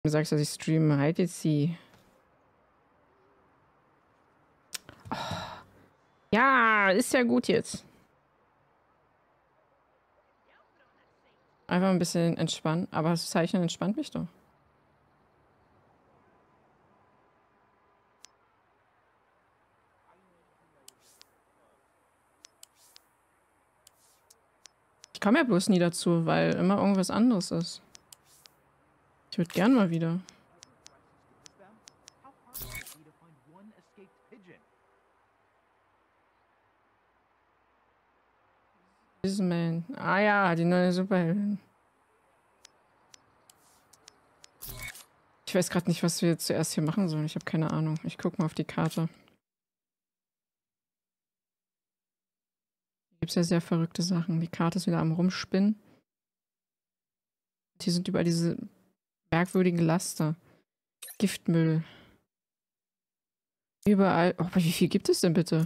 Du sagst, dass ich streame. Halt jetzt sie. Oh. Ja, ist ja gut jetzt. Einfach ein bisschen entspannen. Aber das Zeichnen entspannt mich doch. Ich komme ja bloß nie dazu, weil immer irgendwas anderes ist. Ich würde gern mal wieder. Man. Ah ja, die neue Superheldin. Ich weiß gerade nicht, was wir jetzt zuerst hier machen sollen. Ich habe keine Ahnung. Ich gucke mal auf die Karte. Hier gibt es ja sehr verrückte Sachen. Die Karte ist wieder am Rumspinnen. Hier sind überall diese merkwürdigen Laster. Giftmüll. Überall. Oh, wie viel gibt es denn bitte?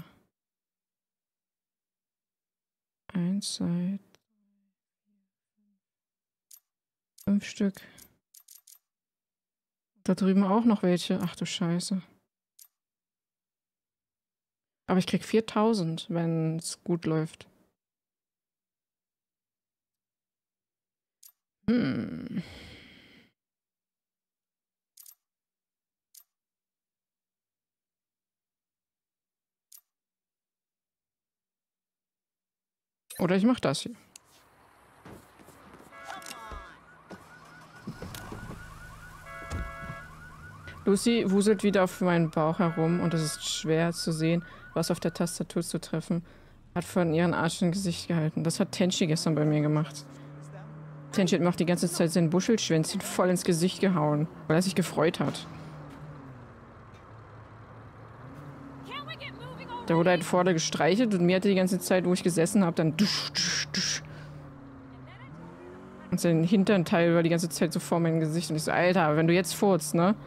1, 2, 5 Stück. Da drüben auch noch welche. Ach du Scheiße. Aber ich krieg 4000, wenn es gut läuft. Hm. Oder ich mach das hier. Lucy wuselt wieder auf meinen Bauch herum und es ist schwer zu sehen, was auf der Tastatur zu treffen. Hat von ihren Arsch ein Gesicht gehalten. Das hat Tenchi gestern bei mir gemacht. Tenchi hat mir auch die ganze Zeit sein Buschelschwänzchen voll ins Gesicht gehauen, weil er sich gefreut hat. Da wurde halt vorne gestreichelt und mir hatte die ganze Zeit, wo ich gesessen habe, dann dusch, dusch, dusch. Und sein hinteren Teil war die ganze Zeit so vor meinem Gesicht. Und ich so, Alter, wenn du jetzt furzt, ne?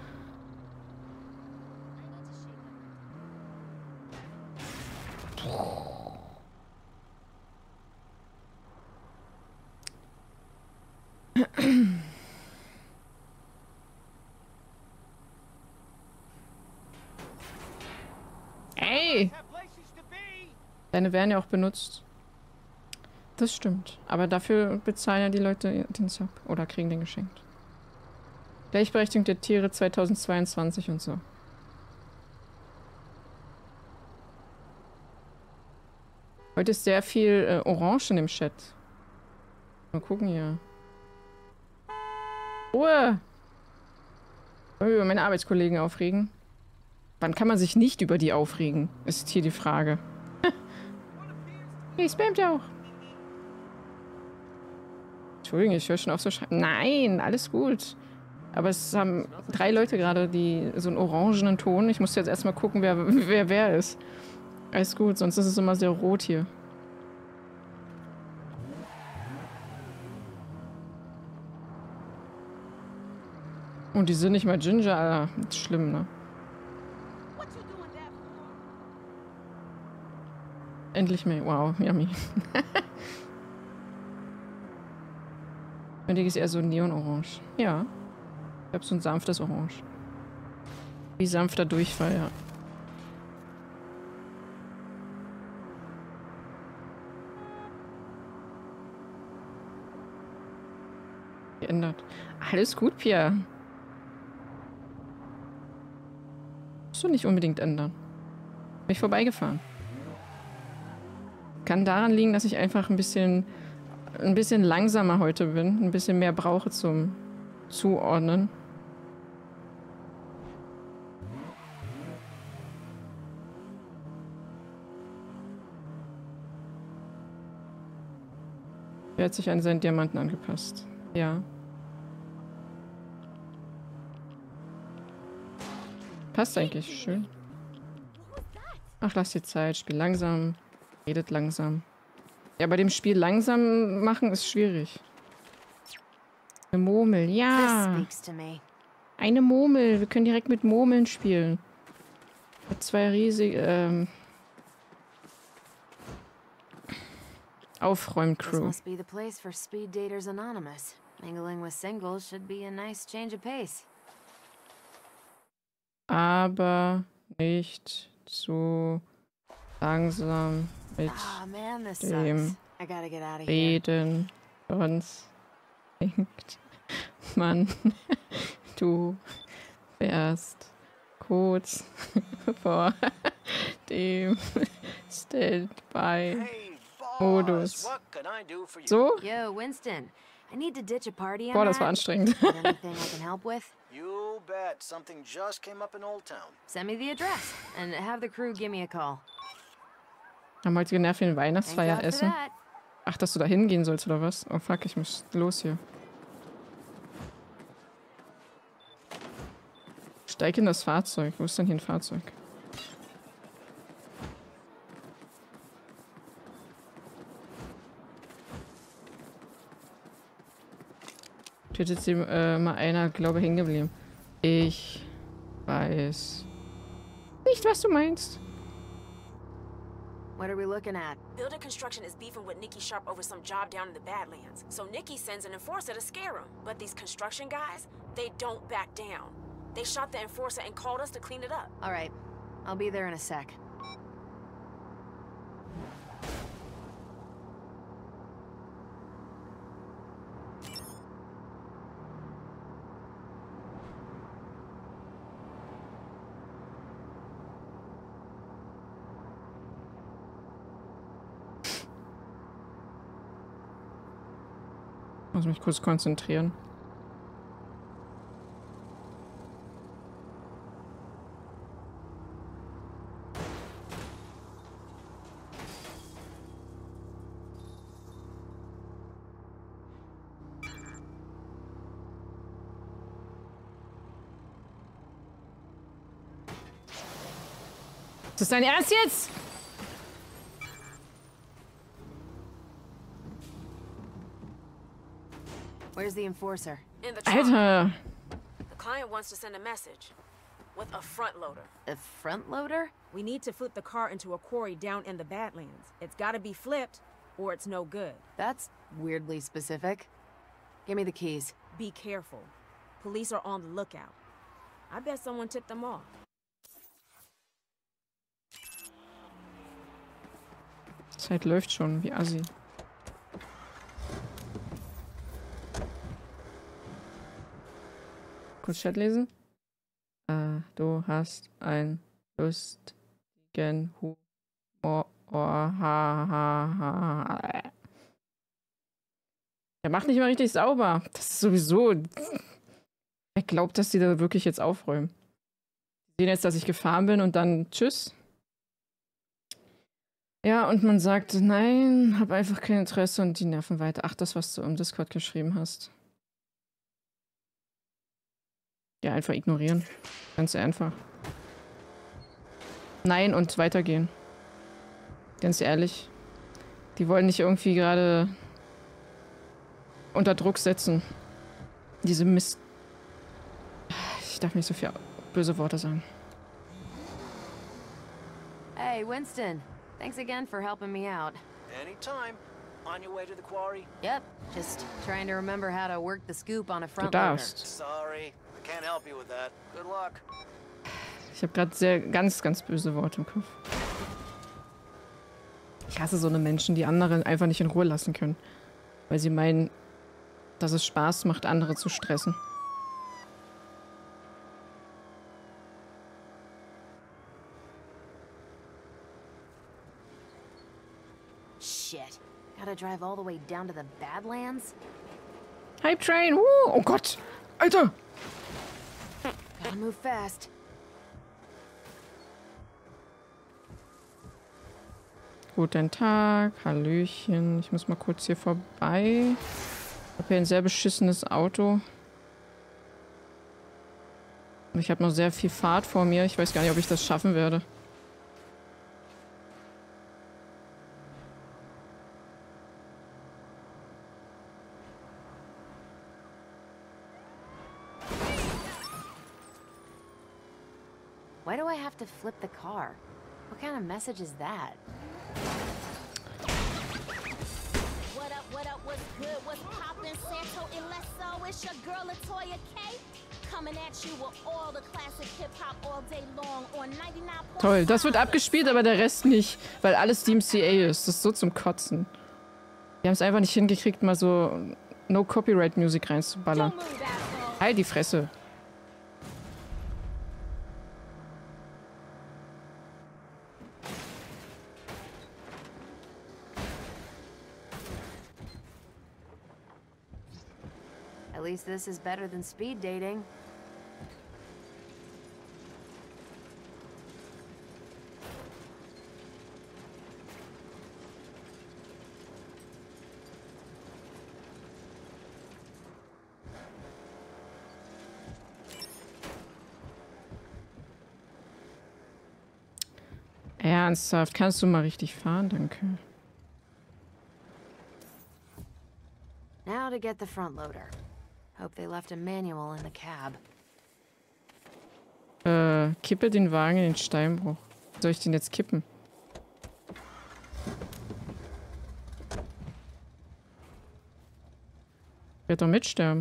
Ey! Deine werden ja auch benutzt. Das stimmt. Aber dafür bezahlen ja die Leute den Sub. Oder kriegen den geschenkt. Gleichberechtigung der Tiere 2022 und so. Heute ist sehr viel Orange in dem Chat. Mal gucken hier. Ruhe! Wollen wir über meine Arbeitskollegen aufregen? Wann kann man sich nicht über die aufregen? Ist hier die Frage. Nee, spammt ja auch. Entschuldigung, ich höre schon auf so schreiben. Nein, alles gut. Aber es haben 3 Leute gerade, die so einen orangenen Ton. Ich muss jetzt erstmal gucken, wer ist. Alles gut, sonst ist es immer sehr rot hier. Und die sind nicht mal Ginger, Alter. Das ist schlimm, ne? Endlich mehr. Wow, yummy. Und die ist eher so neonorange. Ja. Ich hab so ein sanftes Orange. Wie sanfter Durchfall, ja. Geändert. Alles gut, Pia. Musst du nicht unbedingt ändern. Bin ich vorbeigefahren. Kann daran liegen, dass ich einfach ein bisschen langsamer heute bin. Ein bisschen mehr brauche zum Zuordnen. Er hat sich an seinen Diamanten angepasst. Ja. Passt eigentlich. Schön. Ach, lass die Zeit. Spiel langsam. Redet langsam. Ja, bei dem Spiel langsam machen ist schwierig. Eine Murmel. Ja. Eine Murmel. Wir können direkt mit Murmeln spielen. Mit 2 riesige, Aufräumcrew. Must be the place for Speed Daters Anonymous. Mingling with singles should be a nice change of pace. aber nicht zu langsam mit dem Reden, sonst denkt man, du wärst kurz vor dem Standby-Modus. So? Yo, Winston. I need to ditch a party. Boah, das war anstrengend. Anything I can help with? You bet. Something just came up in Old Town. Send me the address and have the crew give me a call. Haben heute genervt in Weihnachtsfeier Thank God for essen. that. Ach, dass du da hingehen sollst, oder was? Oh fuck, ich muss los hier. Steig in das Fahrzeug. Wo ist denn hier ein Fahrzeug? Steht jetzt hier mal einer, glaube ich, hängen geblieben. Ich weiß nicht, was du meinst. What are we looking at? Builder Construction is beefing with Nikki Sharp over some job down in the Badlands. So Nikki sends an enforcer to scare him. But these construction guys, they don't back down. They shot the enforcer and called us to clean it up. All right. I'll be there in a sec. Muss mich kurz konzentrieren. Ist das dein Ernst jetzt? Where's the enforcer? In the trunk. Alter! The client wants to send a message with a front loader. A front loader? We need to flip the car into a quarry down in the Badlands. It's gotta be flipped or it's no good. That's weirdly specific. Give me the keys. Be careful. Police are on the lookout. I bet someone tipped them off. Zeit läuft schon, wie assi. Kurz Chat lesen. Du hast einen lustigen Humor. Der macht nicht mal richtig sauber. Das ist sowieso... Wer glaubt, dass die da wirklich jetzt aufräumen? Die sehen jetzt, dass ich gefahren bin und dann tschüss. Ja, und man sagt, nein, hab einfach kein Interesse und die nerven weiter. Ach, das, was du im Discord geschrieben hast. Ja, einfach ignorieren. Ganz einfach. Nein und weitergehen. Ganz ehrlich. Die wollen nicht irgendwie gerade unter Druck setzen. Diese Mist... Ich darf nicht so viel böse Worte sagen. Hey, Winston. Thanks again for helping me out. Anytime. On your way to the quarry? Yep. Just trying to remember how to work the scoop on a Du front loader. darfst. Sorry. I can't help you with that. Good luck. Ich habe gerade ganz böse Worte im Kopf. Ich hasse so eine Menschen, die andere einfach nicht in Ruhe lassen können. Weil sie meinen, dass es Spaß macht, andere zu stressen. Shit. Gotta drive all the way down to the Badlands? Hype Train! Oh Gott! Alter! Gotta move fast. Guten Tag, Hallöchen. Ich muss mal kurz hier vorbei. Ich habe hier ein sehr beschissenes Auto. Ich habe noch sehr viel Fahrt vor mir. Ich weiß gar nicht, ob ich das schaffen werde. Why do I have to flip the car? What kind of message is that? What up, what's good, what's poppin', Santo Ileso, it's your girl Latoya K. Toll, das wird abgespielt, aber der Rest nicht, weil alles DMCA ist. Das ist so zum Kotzen. Die haben es einfach nicht hingekriegt, mal so No-Copyright-Musik reinzuballern. Halt die Fresse. At least this is better than speed dating. Ernsthaft, kannst du mal richtig fahren? Danke. Now to get the front loader. Hope they left a manual in the cab. Kippe den Wagen in den Steinbruch. Soll ich den jetzt kippen? Ich werde doch mitsterben.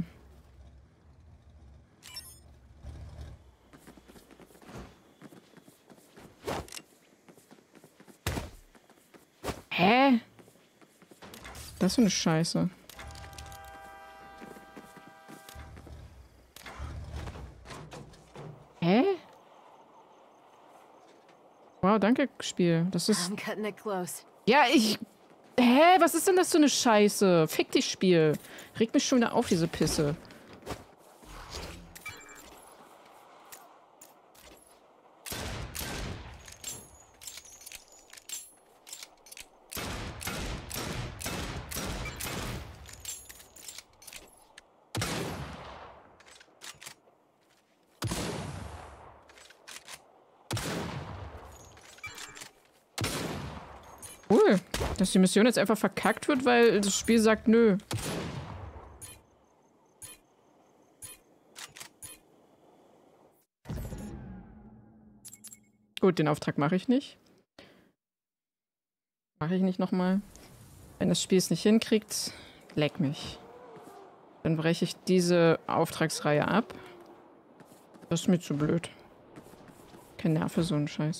Hä? Das ist so eine Scheiße. Hä? Wow, danke, Spiel. Das ist... I'm cutting it close. Ja, ich... Hä? Was ist denn das für eine Scheiße? Fick dich, Spiel. Regt mich schon wieder auf, diese Pisse. Cool, dass die Mission jetzt einfach verkackt wird, weil das Spiel sagt nö. Gut, den Auftrag mache ich nicht. Mache ich nicht nochmal. Wenn das Spiel es nicht hinkriegt, leck mich. Dann breche ich diese Auftragsreihe ab. Das ist mir zu blöd. Kein Nerv für so einen Scheiß.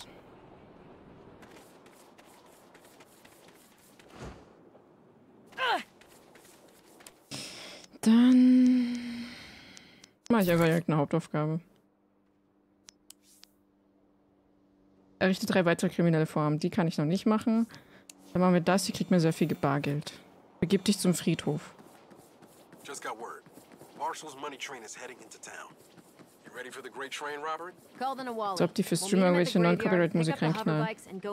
Dann mache ich einfach irgendeine Hauptaufgabe. Errichte 3 weitere kriminelle Vorhaben. Die kann ich noch nicht machen. Dann machen wir das. Hier kriegt mir sehr viel Bargeld. Begib dich zum Friedhof. Just got word. Marshall's money train is heading into town. You ready for the great train robbery? Als ob die für Streamer irgendwelche Non-Copyright-Musik reinknallen.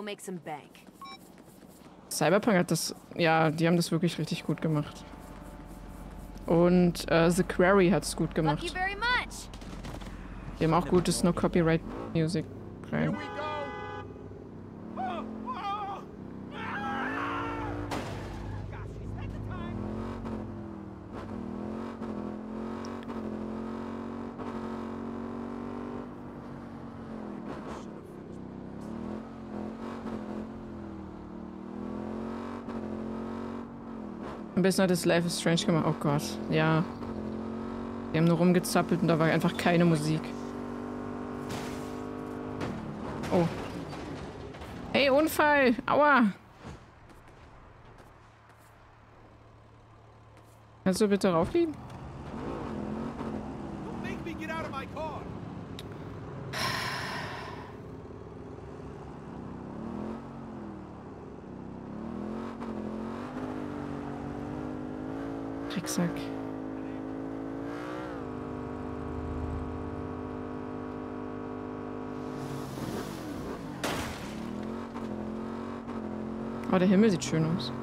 Cyberpunk hat das... Ja, die haben das wirklich richtig gut gemacht. Und The Quarry hat es gut gemacht. Die haben auch gutes No-Copyright-Music rein. Ein bisschen hat das Life is Strange gemacht. Oh Gott, ja. Die haben nur rumgezappelt und da war einfach keine Musik. Oh. Hey, Unfall! Aua! Kannst du bitte raufliegen? Drecksack. Oh, der Himmel sieht schön aus.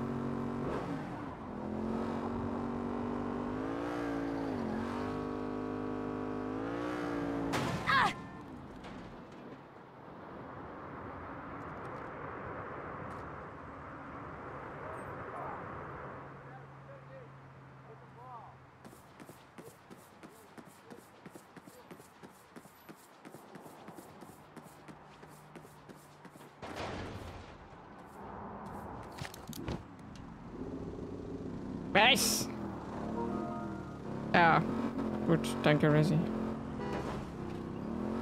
Was? Ja, gut, danke, Resi.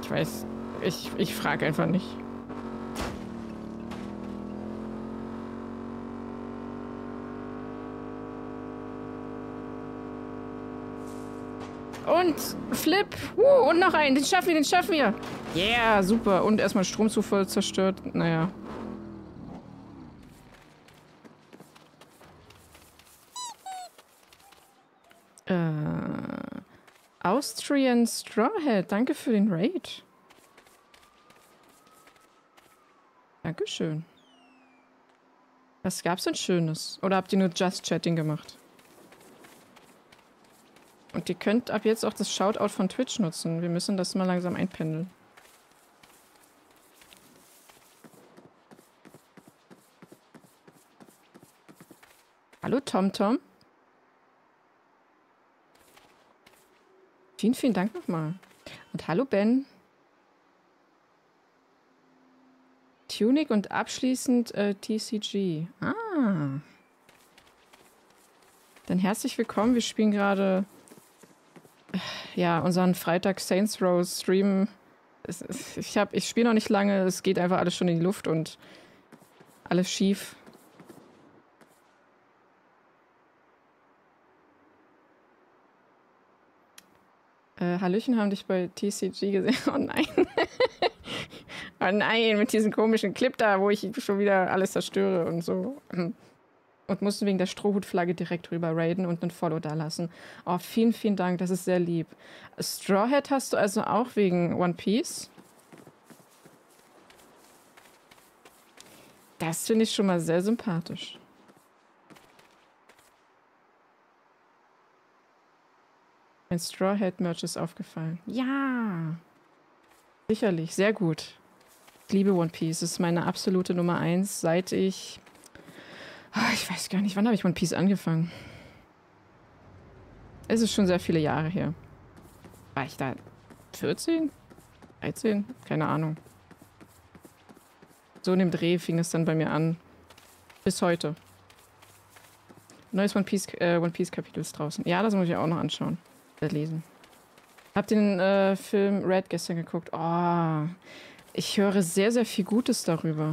Ich weiß. Ich frage einfach nicht. Und Flip. Und noch einen. Den schaffen wir, den schaffen wir. Yeah, super. Und erstmal Stromzufuhr zerstört. Naja. Austrian Strawhead. Danke für den Raid. Dankeschön. Was gab's denn Schönes? Oder habt ihr nur Just Chatting gemacht? Und ihr könnt ab jetzt auch das Shoutout von Twitch nutzen. Wir müssen das mal langsam einpendeln. Hallo TomTom. Vielen, vielen Dank nochmal. Und hallo Ben. Tunic und abschließend TCG. Ah. Dann herzlich willkommen. Wir spielen gerade ja, unseren Freitag Saints Row Stream. Ich spiele noch nicht lange. Es geht einfach alles schon in die Luft und alles schief. Hallöchen, haben dich bei TCG gesehen. Oh nein. Oh nein, mit diesem komischen Clip da, wo ich schon wieder alles zerstöre und so. Und mussten wegen der Strohhutflagge direkt rüber raiden und einen Follow da lassen. Oh, vielen, vielen Dank, das ist sehr lieb. Strawhead hast du also auch wegen One Piece? Das finde ich schon mal sehr sympathisch. Mein Strawhead-Merch ist aufgefallen. Ja! Sicherlich, sehr gut. Ich liebe One Piece. Das ist meine absolute Nummer 1, seit ich... Ich weiß gar nicht, wann habe ich One Piece angefangen? Es ist schon sehr viele Jahre her. War ich da 14? 13? Keine Ahnung. So in dem Dreh fing es dann bei mir an. Bis heute. Neues One Piece Kapitel ist draußen. Ja, das muss ich auch noch anschauen. Lesen. Hab den Film Red gestern geguckt. Oh, ich höre sehr, sehr viel Gutes darüber.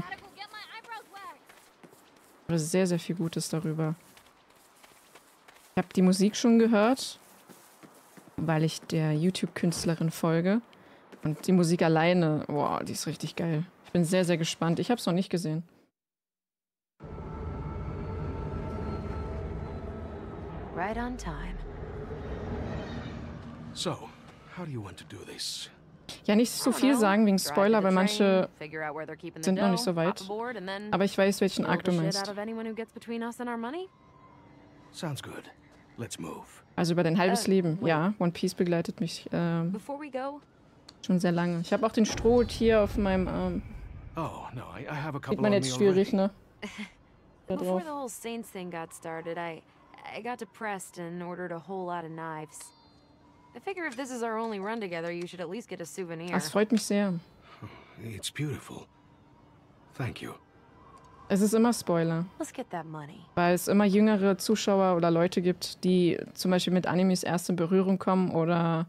Ich höre sehr, sehr viel Gutes darüber. Ich habe die Musik schon gehört, weil ich der YouTube-Künstlerin folge. Und die Musik alleine, wow, die ist richtig geil. Ich bin sehr, sehr gespannt. Ich habe es noch nicht gesehen. Right on time. So, how do you want to do this? Ja, nicht so viel sagen wegen Spoiler, weil manche sind noch nicht so weit. Aber ich weiß, welchen Akt du meinst. Sounds good. Let's move. Also über dein halbes Leben. Ja, One Piece begleitet mich schon sehr lange. Ich habe auch den Strohhut hier auf meinem Arm. Oh, no, I have a couple Sieht man jetzt schwierig, ne? Before the whole Saints thing got started, I got depressed and ordered a whole lot of knives. I figure if this is our only run together, you should at least get a souvenir. Das freut mich sehr. It's beautiful. Thank you. Es ist immer Spoiler. Let's get that money. Weil es immer jüngere Zuschauer oder Leute gibt, die zum Beispiel mit Animes erst in Berührung kommen oder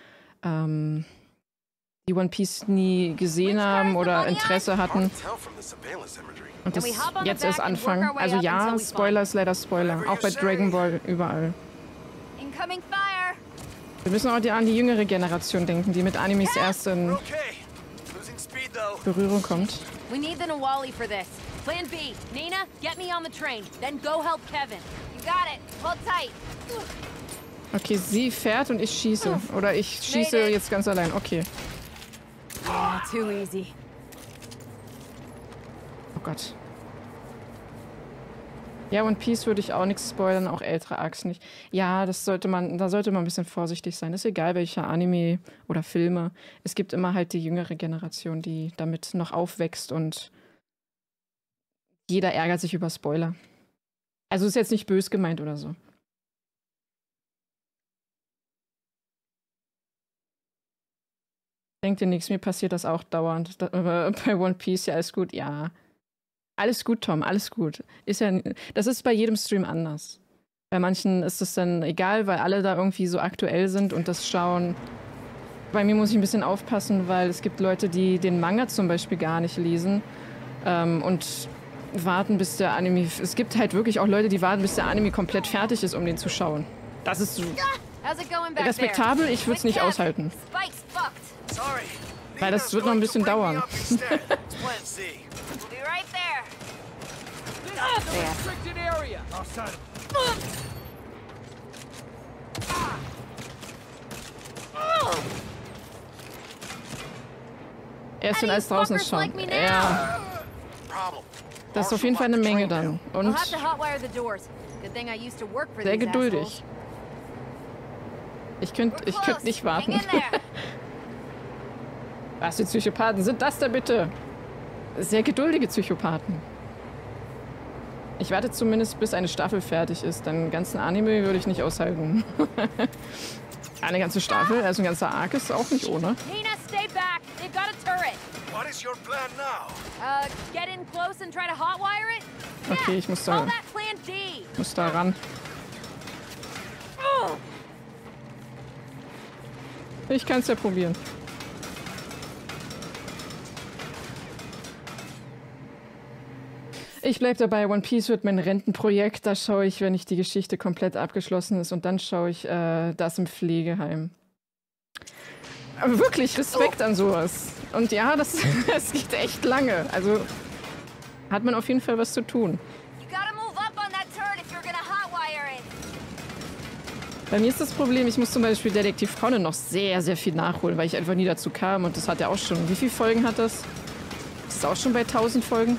die One Piece nie gesehen haben oder Interesse hatten. Und das jetzt erst anfangen. Also ja, Spoiler ist leider Spoiler. Auch bei Dragon Ball überall. Incoming fire. Wir müssen auch an die jüngere Generation denken, die mit Animes erst in Berührung kommt. We need the Nawali for this. Plan B. Nina, get me on the train. Then go help Kevin. You got it. Hold tight. Okay, sie fährt und ich schieße. Oder ich schieße jetzt ganz allein. Okay. Yeah, too easy. Oh Gott. Ja, One Piece würde ich auch nichts spoilern, auch ältere Arcs nicht. Ja, da sollte man ein bisschen vorsichtig sein. Ist egal, welcher Anime oder Filme. Es gibt immer halt die jüngere Generation, die damit noch aufwächst und jeder ärgert sich über Spoiler. Also ist jetzt nicht bös gemeint oder so. Denkt ihr nichts, mir passiert das auch dauernd. Bei One Piece, ja, alles gut, ja. Alles gut, Tom, alles gut. Das ist bei jedem Stream anders. Bei manchen ist es dann egal, weil alle da irgendwie so aktuell sind und das schauen. Bei mir muss ich ein bisschen aufpassen, weil es gibt Leute, die den Manga zum Beispiel gar nicht lesen und warten, bis der Anime... Es gibt halt wirklich auch Leute, die warten, bis der Anime komplett fertig ist, um den zu schauen. Das ist so respektabel, ich würde es nicht aushalten. Weil das wird noch ein bisschen dauern. Erst wenn alles draußen ist schon. Ja. Das ist auf jeden Fall eine Menge dann. Und sehr geduldig. Ich könnte nicht warten. Was für Psychopathen sind das da bitte? Sehr geduldige Psychopathen. Ich warte zumindest, bis eine Staffel fertig ist. Dann den ganzen Anime würde ich nicht aushalten. Eine ganze Staffel, also ein ganzer Arc ist auch nicht ohne. Nina, stay back. They've got a turret. What is your plan now? Get in close and try to hotwire it? Okay, ich muss Call da that plan D. ran. Ich kann es ja probieren. Ich bleib dabei, One Piece wird mein Rentenprojekt. Da schaue ich, wenn die Geschichte komplett abgeschlossen ist. Und dann schaue ich das im Pflegeheim. Aber wirklich, Respekt an sowas. Und ja, das geht echt lange. Also hat man auf jeden Fall was zu tun. Bei mir ist das Problem, ich muss zum Beispiel Detektiv Conan noch sehr, sehr viel nachholen, weil ich einfach nie dazu kam. Und das hat ja auch schon... Wie viele Folgen hat das? Ist es auch schon bei 1000 Folgen?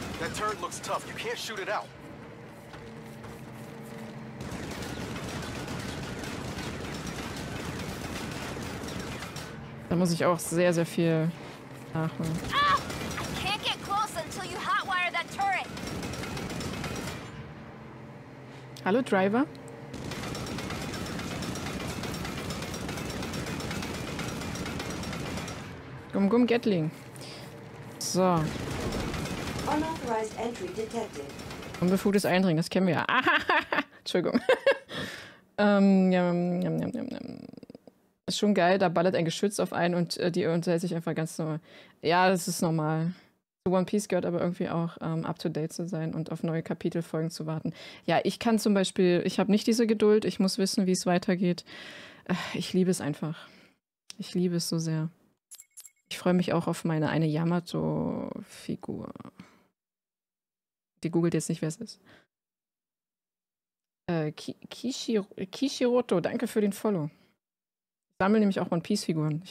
Da muss ich auch sehr, sehr viel nachholen. Hallo, Driver? Gum Gatling. So. Unbefugtes Eindringen, das kennen wir ja. Entschuldigung. Ist schon geil, da ballert ein Geschütz auf einen und die unterhält sich einfach ganz normal. Ja, das ist normal. Zu One Piece gehört aber irgendwie auch up-to-date zu sein und auf neue Kapitelfolgen zu warten. Ja, ich kann zum Beispiel, ich habe nicht diese Geduld, ich muss wissen, wie es weitergeht. Ich liebe es einfach. Ich liebe es so sehr. Ich freue mich auch auf meine eine Yamato-Figur. Die googelt jetzt nicht, wer es ist. Kishiroto, danke für den Follow. Ich sammle nämlich auch One-Piece-Figuren.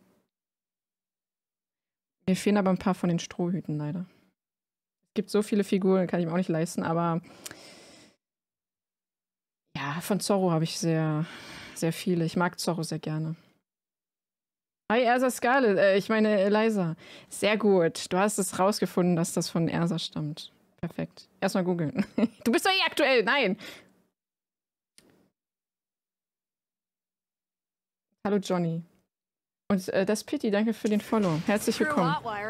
Mir fehlen aber ein paar von den Strohhüten, leider. Es gibt so viele Figuren, kann ich mir auch nicht leisten, aber ja, von Zorro habe ich sehr, sehr viele. Ich mag Zorro sehr gerne. Hi, Ersa Scarlett, ich meine Eliza. Sehr gut. Du hast es rausgefunden, dass das von Ersa stammt. Perfekt. Erstmal googeln. Du bist doch eh aktuell. Nein. Hallo, Johnny. Und das Pity, danke für den Follow. Herzlich willkommen.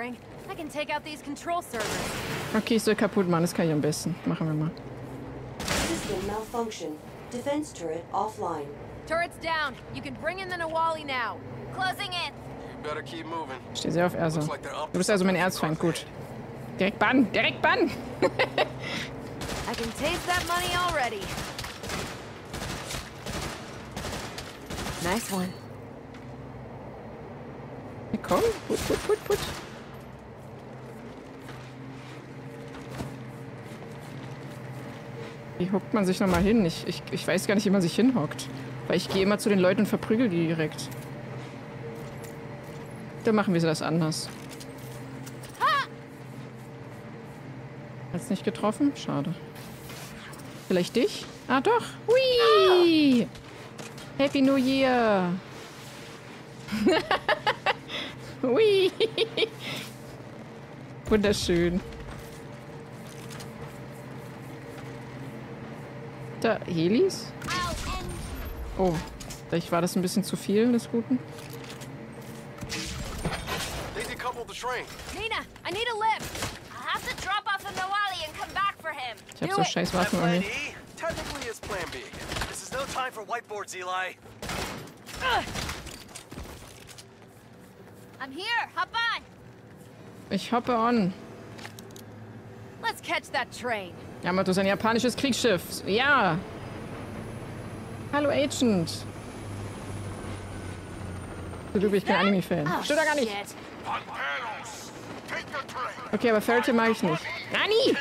Okay, ich soll kaputt machen. Das kann ich am besten. Machen wir mal. System malfunction. Defense turret offline. Turret's down. You can bring in the Nawali now. Closing in. Ich stehe sehr auf Ersa. Du bist also mein Erzfeind. Gut. Direkt bannen. Direkt bannen. I can taste that money already. Nice one. Ja, komm. Put. Wie hockt man sich nochmal hin? Ich weiß gar nicht, wie man sich hinhockt. Weil ich gehe immer zu den Leuten und verprügel die direkt. Dann machen wir das anders. Hat's nicht getroffen? Schade. Vielleicht dich? Ah, doch. Hui! Happy New Year! Hui! Wunderschön. Da, Helis? Oh, vielleicht war das ein bisschen zu viel des Guten. Nina, I need a lift. I'll have to drop off the Nawali and come back for him. Ich hab so scheiß Waffen irgendwie. Technically it's plan B. This is no time for whiteboards, Eli. I'm here. Hop on. Ich hoppe on. Let's catch that train. Yamato ist ein japanisches Kriegsschiff. Ja. Hallo, Agent. Du Glück, ich bin Anime-Fan. Stimmt doch gar nicht. Okay, aber Fairytale mag ich nicht. Nani!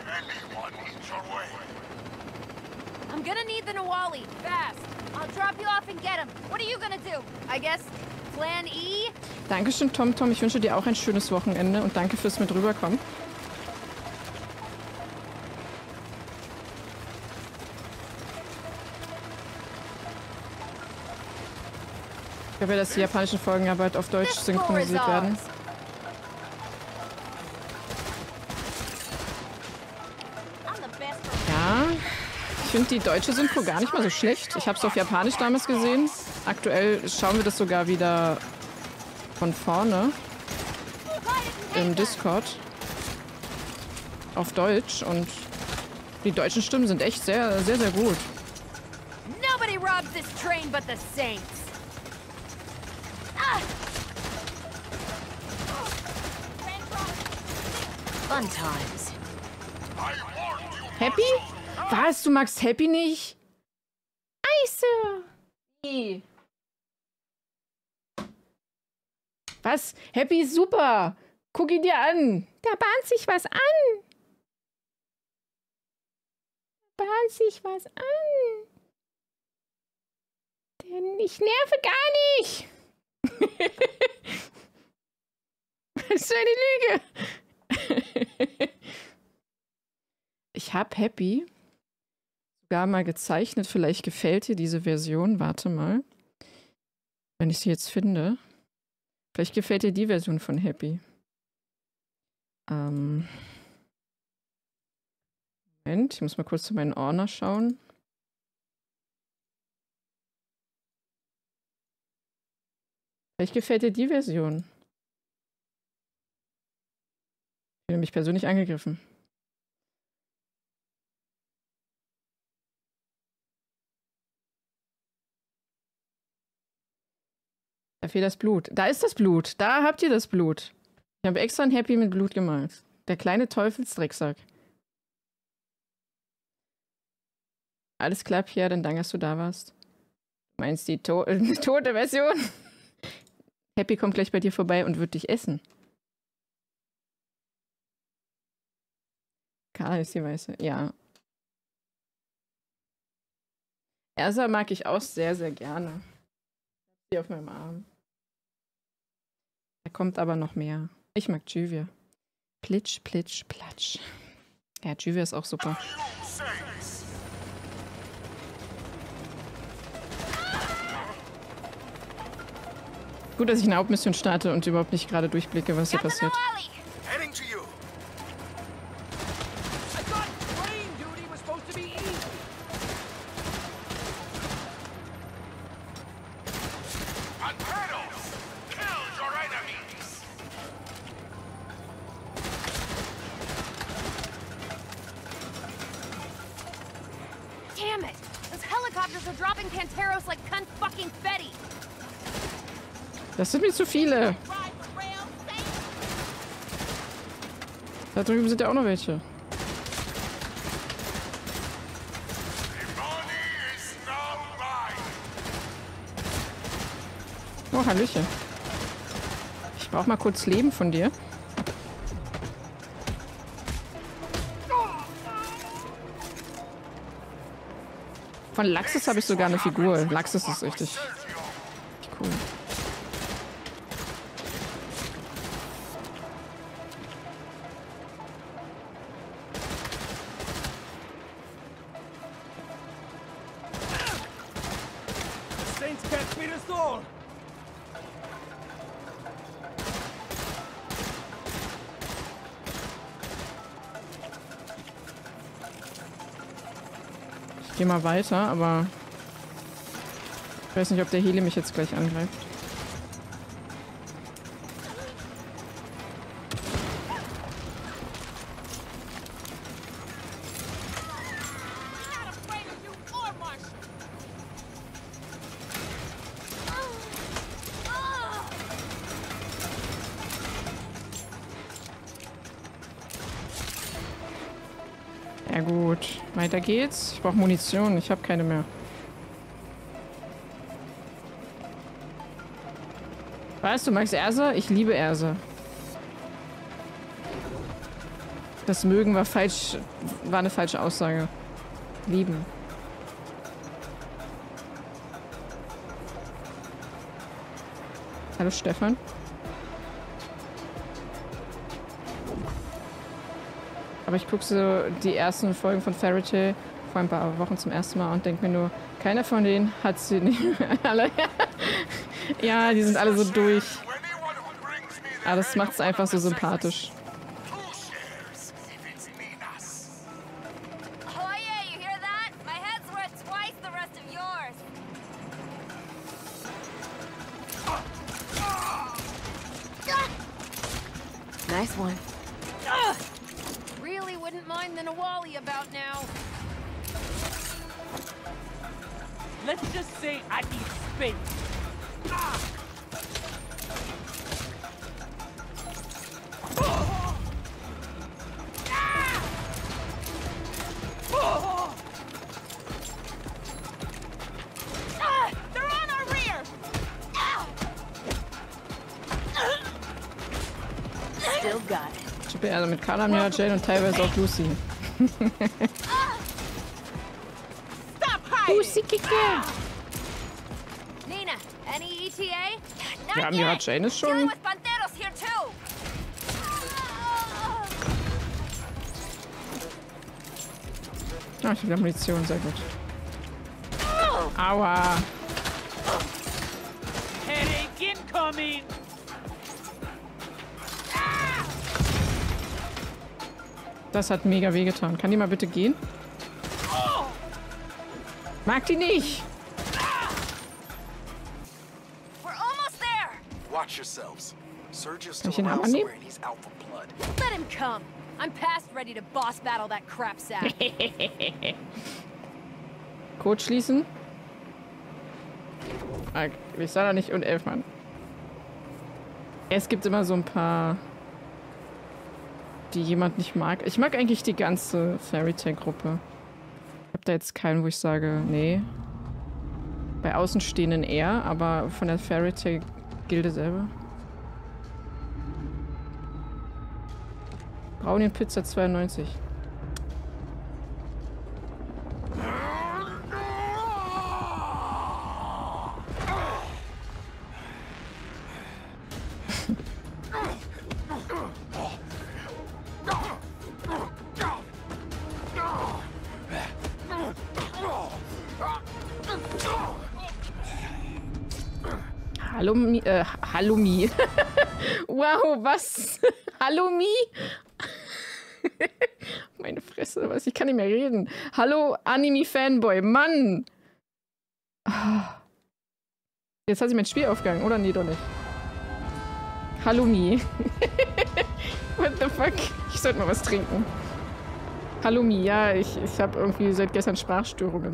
I'm gonna need the Nawali. Fast. I'll drop you off and get him. What are you gonna do? I guess Plan E? Dankeschön, TomTom. Ich wünsche dir auch ein schönes Wochenende und danke fürs mit rüberkommen. Ich hoffe, dass die japanischen Folgen aber auf Deutsch synchronisiert werden. Ja, ich finde die deutsche Synchro gar nicht mal so schlecht. Ich habe es auf Japanisch damals gesehen. Aktuell schauen wir das sogar wieder von vorne im Discord auf Deutsch und die deutschen Stimmen sind echt sehr, sehr, sehr gut. Nobody robs this train but the Saints. Ah! Fun times. Happy? Was? Du magst Happy nicht? Scheiße! Nee. Was? Happy ist super! Guck ihn dir an! Da bahnt sich was an! Da bahnt sich was an! Ich nerve gar nicht! Was für eine Lüge! Ich habe Happy sogar mal gezeichnet. Vielleicht gefällt dir diese Version. Warte mal. Wenn ich sie jetzt finde. Vielleicht gefällt dir die Version von Happy. Moment. Ich muss mal kurz zu meinen Ordner schauen. Vielleicht gefällt dir die Version. Ich fühle mich persönlich angegriffen. Da fehlt das Blut. Da ist das Blut. Da habt ihr das Blut. Ich habe extra ein Happy mit Blut gemalt. Der kleine Teufelsdrecksack. Alles klar, Pierre, dann danke, dass du da warst. Du meinst die tote Version? Happy kommt gleich bei dir vorbei und wird dich essen. Karl ist die Weiße. Ja. Ersa mag ich auch sehr, sehr gerne. Hier auf meinem Arm. Da kommt aber noch mehr. Ich mag Juvia. Plitsch, plitsch, platsch. Ja, Juvia ist auch super. Gut, dass ich eine Hauptmission starte und überhaupt nicht gerade durchblicke, was hier passiert. Heading to you. I thought plane duty was supposed to be easy. On pedals. Kill your enemies. Damn it! Those helicopters are dropping Panteros like cunt fucking Fetty. Das sind mir zu viele. Da drüben sind ja auch noch welche. Oh, Hallöchen. Ich brauche mal kurz Leben von dir. Von Laxus habe ich sogar eine Figur. Laxus ist richtig cool. Ich gehe mal weiter, aber ich weiß nicht, ob der Heli mich jetzt gleich angreift. Ja gut, weiter geht's. Ich brauche Munition, ich habe keine mehr. Weißt du, magst Ersa? Ich liebe Ersa. Das Mögen war falsch, war eine falsche Aussage. Lieben. Hallo Stefan. Aber ich gucke so die ersten Folgen von Fairy Tail vor ein paar Wochen zum ersten Mal und denke mir nur, keiner von denen hat sie nicht alle. Ja, die sind alle so durch. Aber das macht es einfach so sympathisch. Oh yeah, you hear that? My head's worth twice the rest of yours. Nice one. Really wouldn't mind the Nawali about now. Let's just say I need space. They're on our rear. Still got it. Ich bin also mit Kalamia, Jane und teilweise auch Lucy. Lucy Kicke! Nina, any ETA? Wir haben ja Jane ist schon. With Panteros here too. Ah, ich habe Munition, sehr gut. Aua! Headache incoming. Das hat mega wehgetan. Kann die mal bitte gehen? Mag die nicht! We're almost there. Watch yourselves. Sergio's Kann still ich den around Hammer nehmen? somewhere and he's out for blood. Let him come. I'm past ready to boss battle that crap sack. Code schließen. Ich sah da nicht und 11 Mann. Es gibt immer so ein paar, die jemand nicht mag. Ich mag eigentlich die ganze Fairy Tail Gruppe. Ich habe da jetzt keinen, wo ich sage, nee. Bei Außenstehenden eher, aber von der Fairy Tail Gilde selber. Brownie Pizza 92. Hallo Mi. Wow, was? Hallo Mi? Meine Fresse, was? Ich kann nicht mehr reden. Hallo Anime-Fanboy, Mann! Jetzt hat sich mein Spiel aufgegangen, oder? Nee, doch nicht. Hallo Mi. What the fuck? Ich sollte mal was trinken. Hallo Mi, ja, ich habe irgendwie seit gestern Sprachstörungen.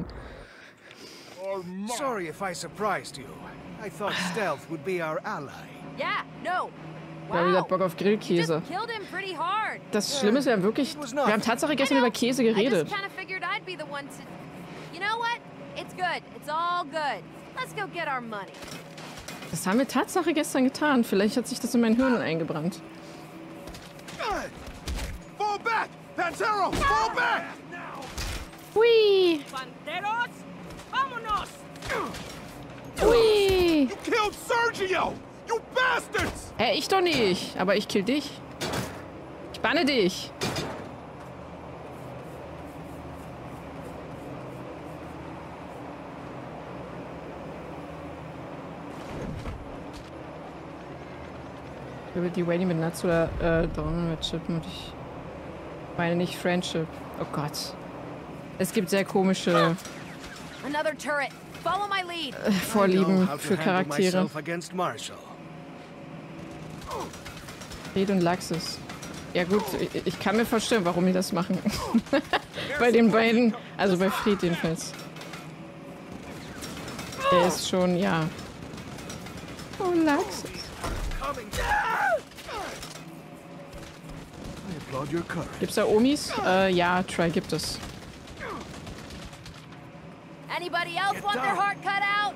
Sorry if I surprised you. I thought stealth would be our ally. Yeah, no. Ja, wie gesagt, Bock auf Grillkäse. Killed him pretty hard. Das Schlimme ist ja wirklich, wir haben Tatsache gestern über Käse geredet. I just kind of figured I'd be the one to. You know what? It's good. It's all good. Let's go get our money. Das haben wir Tatsache gestern getan. Vielleicht hat sich das in mein Hirn eingebrannt. Fall back! Pantero! Fall back! Hui! Panteros, vámonos! Hui! You killed Sergio! You bastards! Hä, ich doch nicht. Aber ich kill dich. Ich banne dich. Ich will die Wayne mit Nuts oder Donald mit Chip und ich meine nicht Friendship. Oh Gott. Es gibt sehr komische Another turret. Follow my lead. Vorlieben für Charaktere. Red und Laxus. Ja gut, ich kann mir vorstellen, warum die das machen. Bei den beiden, also bei Fried jedenfalls. Der ist schon, ja. Oh, Laxus. applaud your courage. Gibt's da Omis? Ja, Try gibt es. Anybody else want their heart cut out?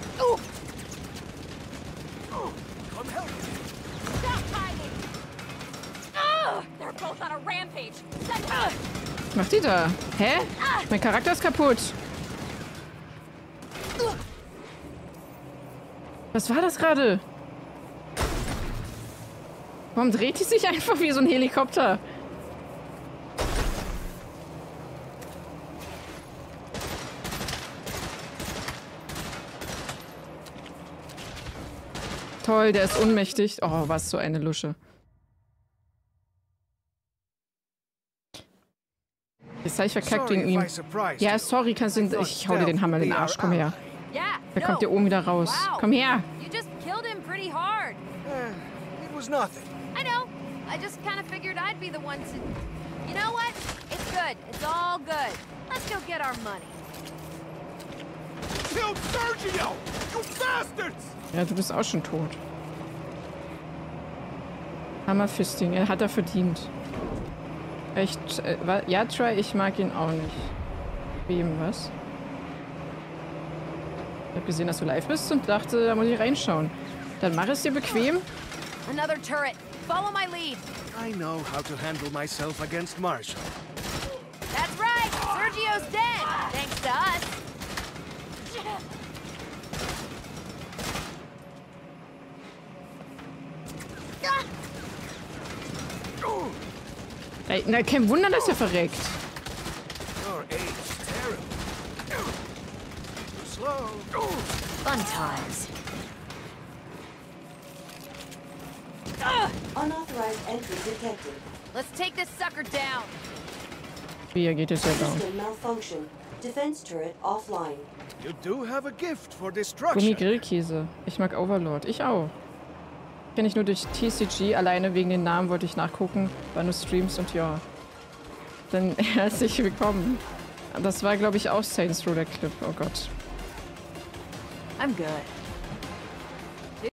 Come help me. Stop hiding! They're both on a rampage. Was macht die da? Hä? Mein Charakter ist kaputt. Was war das gerade? Warum dreht die sich einfach wie so ein Helikopter? Toll, der ist ohnmächtig. Oh, was so eine Lusche. Jetzt habe ich verkackt wegen ihm. Ja, sorry, kannst du... Ich hau dir den Hammer in den Arsch. Komm her. Da kommt der oben wieder raus. Komm her. You just killed him pretty hard. It was nothing. I know. I just kind of figured I'd be the one to... You know what? It's good. It's all good. Let's go get our money. Killed Sergio! You bastards! Ja, du bist auch schon tot. Hammerfisting. Er hat er verdient. Echt, ja, Try, ich mag ihn auch nicht. Wem, was? Ich hab gesehen, dass du live bist und dachte, da muss ich reinschauen. Dann mach es dir bequem. Another turret. Follow my lead. I know how to handle myself against Marshall. That's right. Sergio's dead. Thanks to us. Ey, na, kein Wunder, dass er verreckt. Your age is terrible. Slow. Fun times. Unauthorized entry detected. Let's take this sucker down. Wie, er geht jetzt ja down. System malfunction. Defense turret offline. You do have a gift for destruction. Gummi-Grillkäse. Ich mag Overlord. Ich auch. Kenne ich nur durch TCG. Alleine wegen den Namen wollte ich nachgucken. War nur Streams und ja. Dann herzlich willkommen. Das war, glaube ich, auch Saints Row, der Clip. Oh Gott. I'm good.